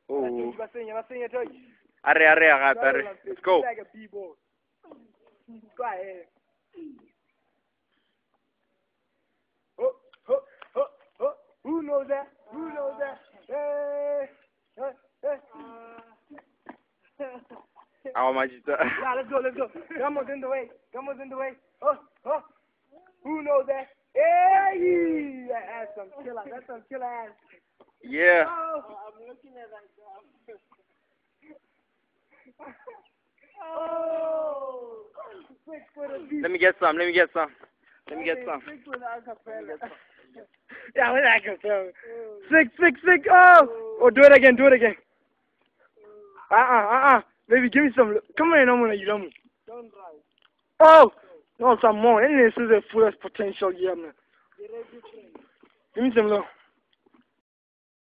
Oh. Arre. Let's go. Like a b-boy. Go ahead. Oh. Who knows that? Hey. How much is that? Yeah, let's go. Gummo's in the way. Oh. Who knows that? Hey! That's some killer ass. Yeah. Oh, I'm looking at that guy. Oh! 6 foot of beef. Let me get some. 6 foot acapella. Yeah, what acapella? 6. Oh, do it again. Baby, give me some. Come on, you love me. Don't drive. Oh! No, some more. And this is the fullest potential here, man. Give me some, low.